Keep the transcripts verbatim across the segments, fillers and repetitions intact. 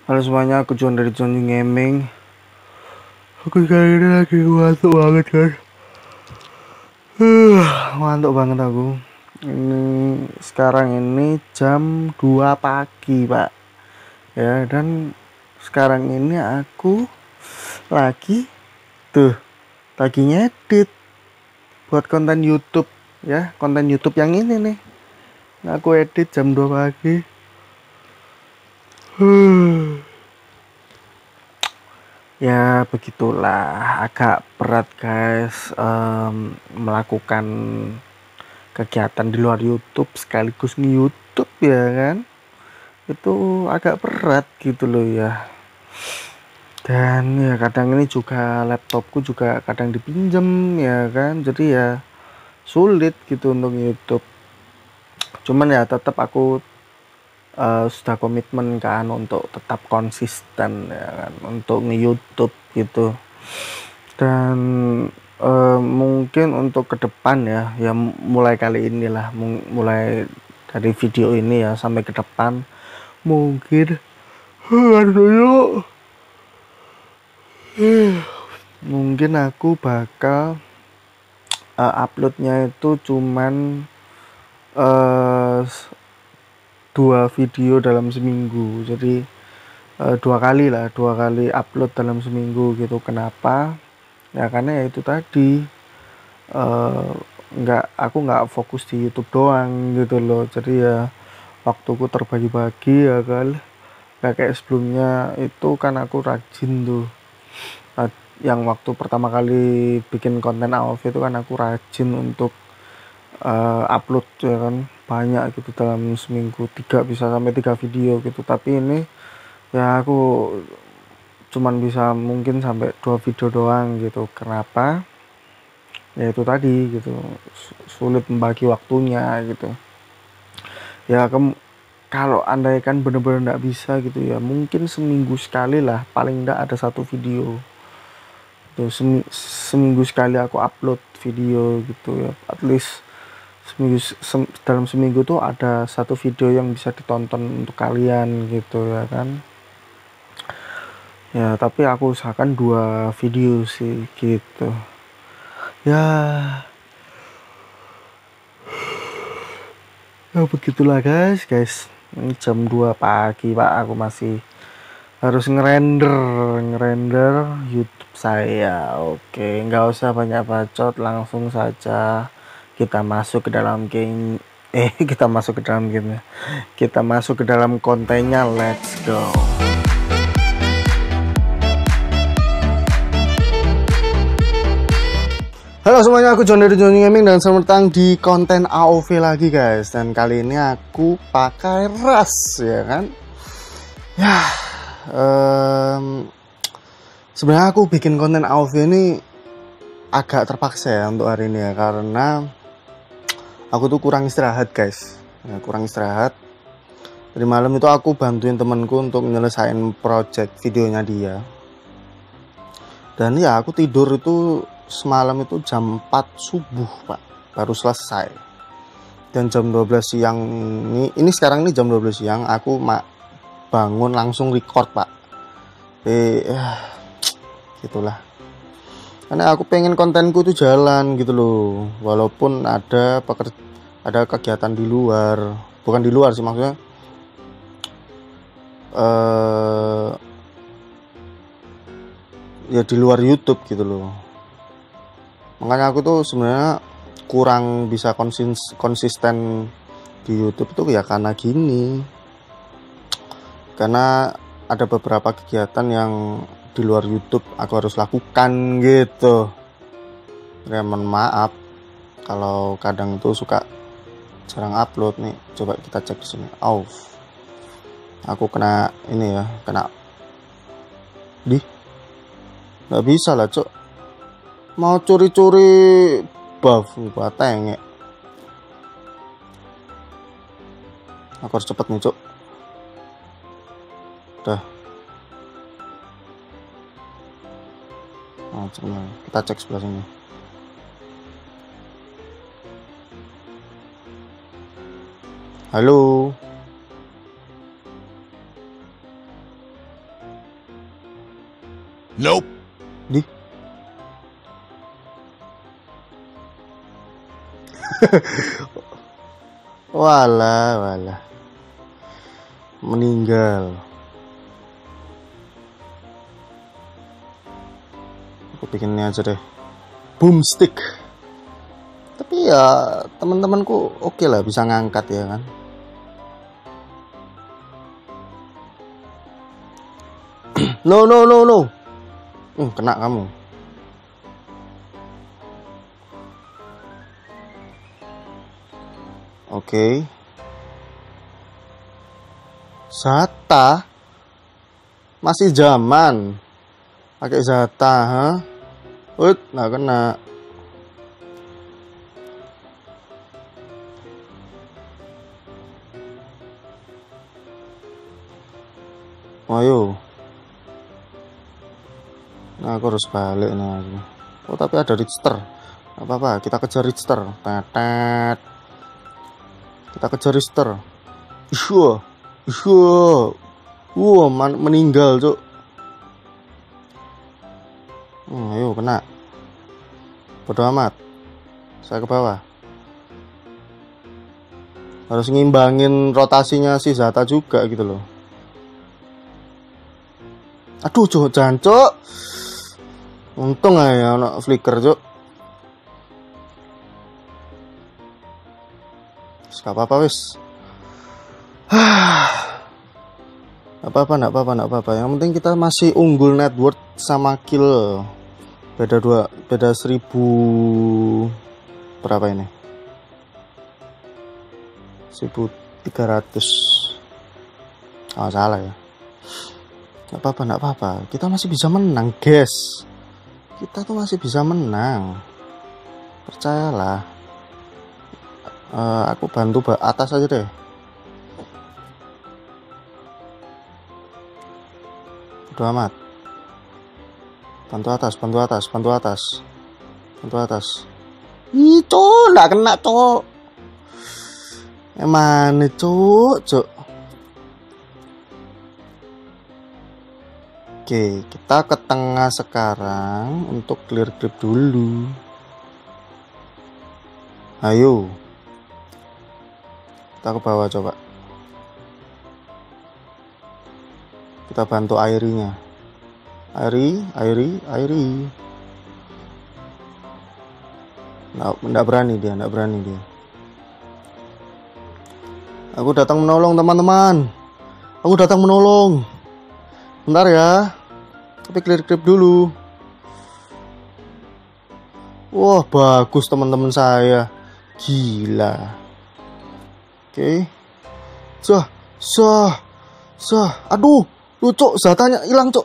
Halo semuanya, aku John dari John Gaming. Aku kali ini lagi ngantuk banget guys. Uh, ngantuk banget aku. Ini sekarang ini jam dua pagi, Pak. Ya, dan sekarang ini aku lagi tuh lagi ngedit buat konten YouTube ya, konten YouTube yang ini nih. Nah, aku edit jam dua pagi. Huh. Ya begitulah, agak berat guys, em, melakukan kegiatan di luar YouTube sekaligus nge-YouTube ya kan. Itu agak berat gitu loh ya. Dan ya kadang ini juga laptopku juga kadang dipinjem ya kan. Jadi ya sulit gitu untuk YouTube. Cuman ya tetap aku eh, sudah komitmen kan untuk tetap konsisten ya kan untuk nge-YouTube gitu. Dan eh, mungkin untuk ke depan ya, ya mulai kali inilah, mung- mulai dari video ini ya sampai ke depan mungkin aduh, mungkin aku bakal eh, uploadnya itu cuman eh, dua video dalam seminggu. Jadi eh, dua kali lah, dua kali upload dalam seminggu gitu. Kenapa? Ya karena ya itu tadi eh, nggak aku nggak fokus di YouTube doang gitu loh. Jadi ya waktuku terbagi-bagi ya kan. Nggak kayak sebelumnya itu kan aku rajin tuh. Nah, yang waktu pertama kali bikin konten A O V itu kan aku rajin untuk eh, upload ya kan, banyak gitu dalam seminggu, tiga bisa sampai tiga video gitu. Tapi ini ya aku cuman bisa mungkin sampai dua video doang gitu. Kenapa? Ya itu tadi gitu, sulit membagi waktunya gitu ya. Kem kalau andaikan bener-bener nggak bisa gitu ya, mungkin seminggu sekali lah, paling nggak ada satu video tuh. Semi, seminggu sekali aku upload video gitu ya, at least seminggu sem, dalam seminggu tuh ada satu video yang bisa ditonton untuk kalian gitu ya kan. Ya tapi aku usahakan dua video sih gitu ya. Ya begitulah guys guys, ini jam dua pagi Pak, aku masih harus ngerender ngerender YouTube saya. Oke, nggak usah banyak bacot, langsung saja kita masuk ke dalam game. Eh kita masuk ke dalam game, kita masuk ke dalam kontennya, let's go. Halo semuanya, aku John dari John Gaming dan selamat datang di konten A O V lagi guys. Dan kali ini aku pakai ras ya kan. Ya, um, sebenarnya aku bikin konten A O V ini agak terpaksa ya untuk hari ini ya, karena aku tuh kurang istirahat guys. Ya, kurang istirahat. Dari malam itu aku bantuin temanku untuk menyelesaikan project videonya dia. Dan ya aku tidur itu semalam itu jam empat subuh Pak, baru selesai. Dan jam dua belas siang ini, ini sekarang ini jam dua belas siang, aku mak bangun langsung record Pak. Eh, ya, gitulah. Karena aku pengen kontenku itu jalan gitu loh, walaupun ada peker, ada kegiatan di luar, bukan di luar sih maksudnya. Eh, ya di luar YouTube gitu loh. Makanya aku tuh sebenarnya kurang bisa konsis konsisten di YouTube tuh ya karena gini. Karena ada beberapa kegiatan yang di luar YouTube aku harus lakukan gitu. Ya mohon maaf kalau kadang tuh suka jarang upload nih. Coba kita cek di sini. Off. Aku kena ini ya, kena di nggak bisa lah, Cok. Mau curi-curi buff bateng. Aku harus cepet nih Cuk. Udah. Nah, kita cek sebelah sini. Halo. Nope. Di. Walah, walah. Meninggal. Aku bikinnya aja deh. Boomstick. Tapi ya teman-temanku oke lah bisa ngangkat ya kan. No no no no. Uh, kena kamu. Oke. Okay. Zata masih zaman pakai Zata, ha? Ut, nggak kena. Ayo. Nah, aku harus balik nih. Oh, tapi ada Richter. Apa-apa, kita kejar Richter. Tetet. Kita kejar Richter. Iya. Iya. Wah, man meninggal, Cuk. Hmm, ayo kena. Bodo amat. Saya ke bawah. Harus ngimbangin rotasinya si Zata juga gitu loh. Aduh, Cuk, jancuk. Untung aja anak flicker, Cuk. Gak apa-apa wis. Apa-apa, enggak apa-apa, enggak apa-apa. Yang penting kita masih unggul net worth sama kill. Beda dua, beda seribu berapa ini? seribu tiga ratus. Oh, salah ya. Enggak apa-apa, enggak apa-apa. Kita masih bisa menang, guys. Kita tuh masih bisa menang. Percayalah. Uh, aku bantu atas aja deh. Udah amat. Bantu atas, bantu atas, bantu atas. Bantu atas. Ih, Cuk, enggak kena, Cuk. Emang nih, Cuk, Cuk. Oke, kita ke tengah sekarang untuk clear grip dulu. Ayo. Kita ke bawah coba. Kita bantu airinya. Airi, airi, airi. Nggak, nggak berani dia, nggak berani dia. Aku datang menolong teman-teman. Aku datang menolong. Bentar ya. Tapi clear grip dulu. Wah, bagus teman-teman saya. Gila. Oke. Okay. Sah, sah, sah. Aduh, lu Cuk, Zatanya hilang, Cuk.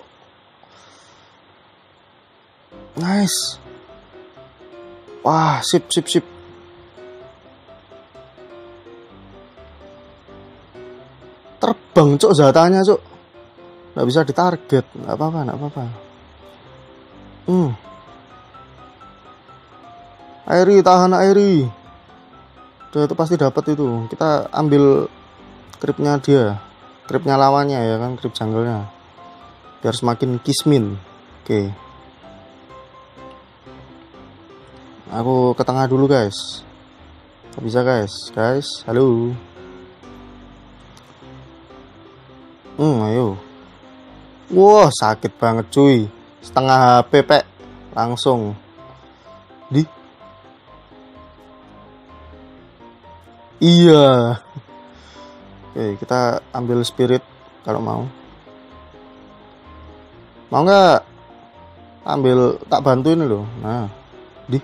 Nice. Wah, sip, sip, sip. Terbang, Cuk, Zatanya, Cuk. Nggak bisa ditarget. Nggak apa-apa, nggak apa-apa. Hmm. Airi, tahan Airi. Udah, itu pasti dapat itu. Kita ambil creepnya dia. Creepnya lawannya ya kan, creep jungle-nya. Biar semakin kismin. Oke. Aku ke tengah dulu, guys. Gak bisa, guys. Guys, halo. Hmm, ayo. Wah, sakit banget, cuy. Setengah H P, Pek. Langsung. Di. Iya. Oke, kita ambil spirit kalau mau. Mau nggak? Ambil, tak bantu ini loh. Nah, di.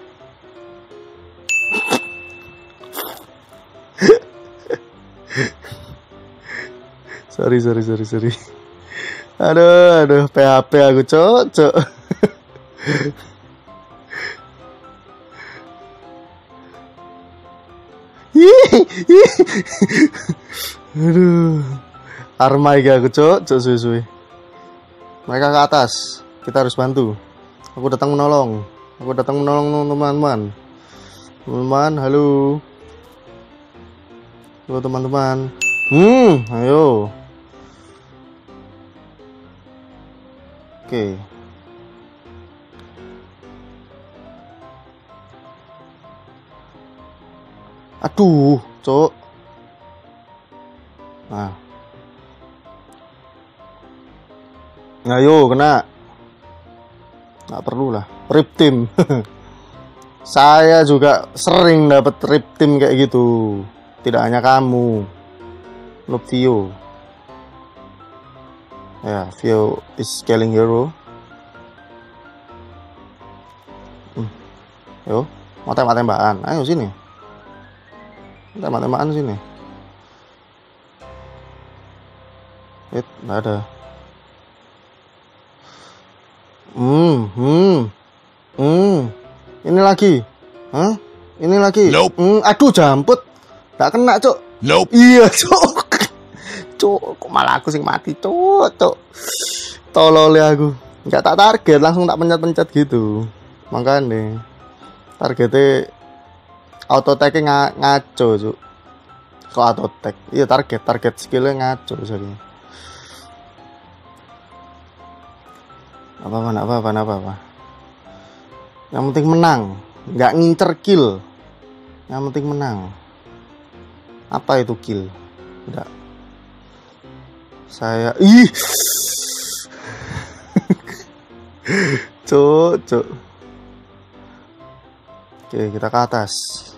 sorry, sorry, sorry, sorry. Aduh, aduh, P H P aku, cocok. Aduh, Armai gak aku, cok, cok, suwe-suwe. Mereka ke atas, kita harus bantu. Aku datang menolong. Aku datang menolong teman-teman. Teman-teman, halo. Halo teman-teman. Hmm, ayo. Oke. Aduh, cok. Nah. Ayo kena. Nggak perlu lah. Rip team. Saya juga sering dapat rip team kayak gitu. Tidak hanya kamu. Noob Vio. Ya, Vio is scaling hero. Hmm. Yo, mau tembak-tembakan. Ayo sini. Tembak-tembakan sini. Wait, nggak ada. Hmm, hmm, hmm. Ini lagi. Hah? Ini lagi. Nope. Hmm, aduh, jamput. Nggak kena, cok. Nope. Iya, cok. Cok, kok malah aku sing mati, cok, cok. Tolol ya aku. Nggak tak target, langsung tak pencet-pencet gitu. Makanya targetnya auto tag ng ngaco, cok. Kok auto tag? Iya, target, target skillnya ngaco jadi. Apa-apa, apa-apa, apa-apa. Yang penting menang, nggak ngincer kill. Yang penting menang. Apa itu kill? Enggak. Saya ih. Cuk, cuk. Oke, kita ke atas.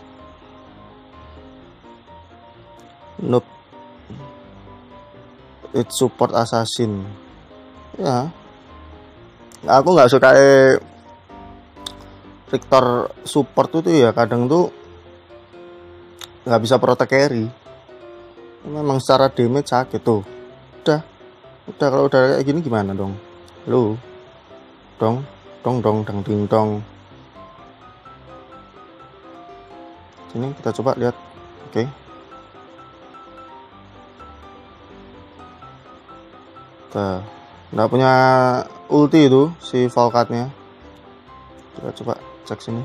Noob. It support assassin. Ya. Aku nggak suka eh, Victor support itu ya kadang tuh nggak bisa protect carry. Memang secara damage sakit tuh. Udah, udah kalau udah kayak gini gimana dong? Lu, dong, dong, dong, dang, ding, dong. Sini kita coba lihat. Oke. Kita nggak punya ulti itu si Valkatnya. Kita coba cek sini.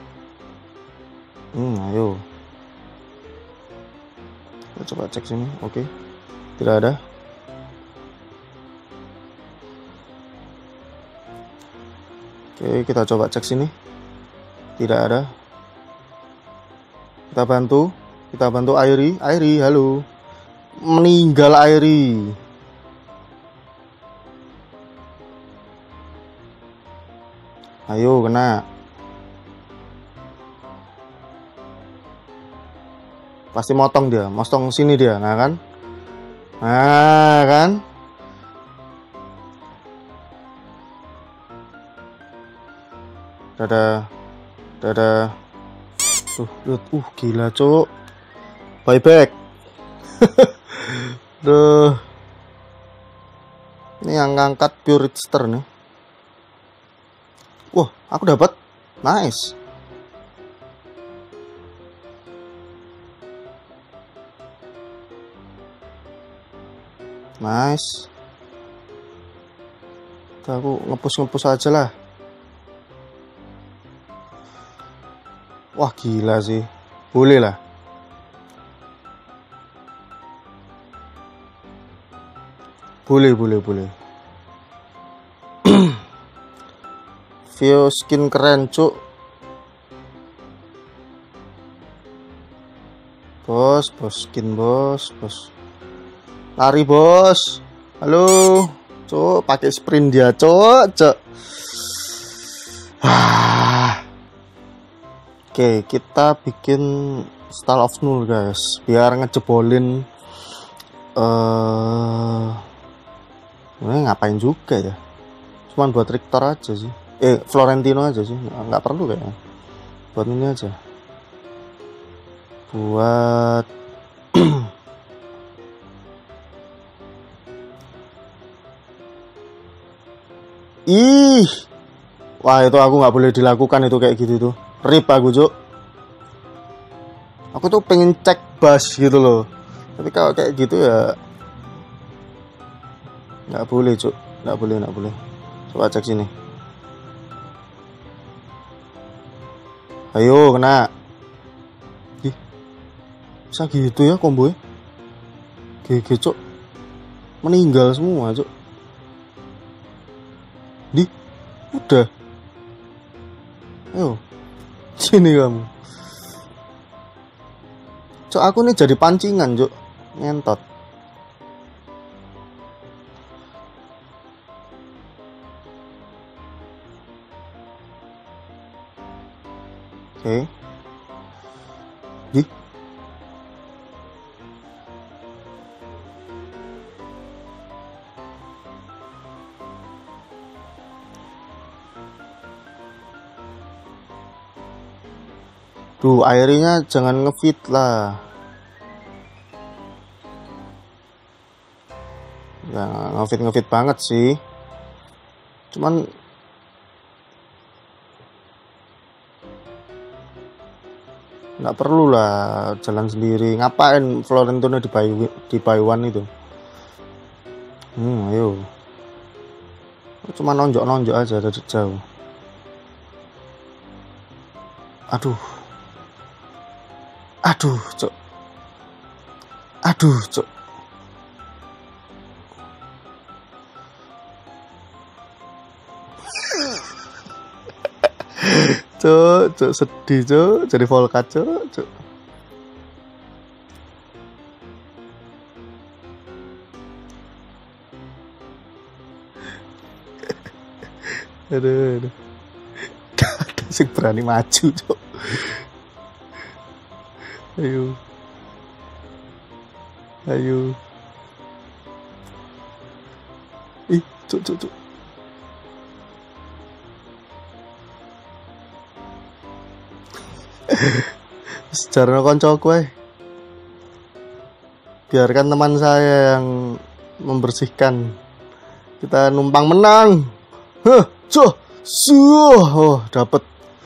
Hmm, ayo. Kita coba cek sini. Oke. Tidak ada. Oke, kita coba cek sini. Tidak ada. Kita bantu. Kita bantu Airi. Airi, halo. Meninggal Airi. Ayo kena. Pasti motong dia, motong sini dia, nah kan? Nah kan? Dadah, dadah. Tuh, lihat, uh gila cok. Buyback. Duh. Ini yang ngangkat pure Richter nih. Wah, aku dapat. Nice. Nice. Tuh, aku ngepus-ngepus aja lah. Wah, gila sih. Boleh lah. Boleh, boleh, boleh. Vio skin keren cuk. Bos, bos skin bos, bos. Lari bos. Halo, cuk, pakai sprint dia cuk, cuk. Ah. Oke, kita bikin style of null guys, biar ngejebolin. Eh, uh, ngapain juga ya? Cuman buat Richter aja sih. Eh, Florentino aja sih, nggak perlu kayaknya. Buat ini aja. Buat ih, wah itu aku nggak boleh dilakukan itu kayak gitu tuh. Rip aku cuk. Aku tuh pengen cek bus gitu loh. Tapi kalau kayak gitu ya nggak boleh cuk, nggak boleh, nggak boleh. Coba cek sini. Ayo kena. Ih, bisa gitu ya combo-nya. G G cuk. Meninggal semua cuk. Di, udah. Ayo, sini kamu. Cok, aku nih jadi pancingan, Cok. Ngentot. Oke. Ih. Tuh, airnya jangan ngefit lah. Ya, ngefit-ngefit banget sih. Cuman nggak perlu lah jalan sendiri. Ngapain Florentino di Bay di Baywan itu? Hmm, ayo. Cuma nonjok-nonjok aja dari jauh. Aduh. Aduh, Cok. Aduh, Cok. Cok, Cok, sedih, Cok. Jadi Volkat, Cok, Cok. Aduh, aduh. Gak ada sih berani maju, Cok. Ayo. Ayo. Ih, Cok, Cok, Cok. Sejarah koncoku ae. Biarkan teman saya yang membersihkan. Kita numpang menang. Heh, so, suh, oh, dapat.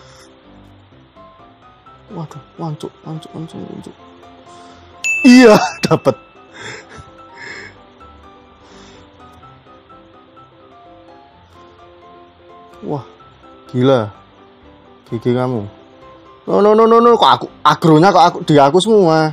Waduh, wancuk, wancuk, wancuk, wancuk. Iya, dapat. Wah, gila. Gigi kamu. No, no, no, no, no, kok aku agronya kok aku di aku semua.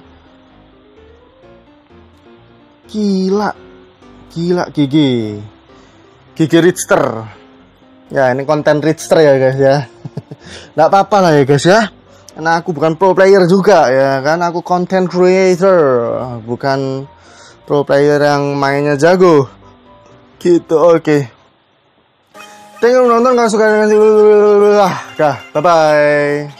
Gila. Gila Gigi. Gigi Richter. Ya, ini konten Richter ya, guys ya. Nggak apa-apa lah ya, guys ya. Karena aku bukan pro player juga ya kan, aku content creator, bukan pro player yang mainnya jago. Gitu, oke. Okay. Thank you nonton, kalau suka dengan dah, bye bye.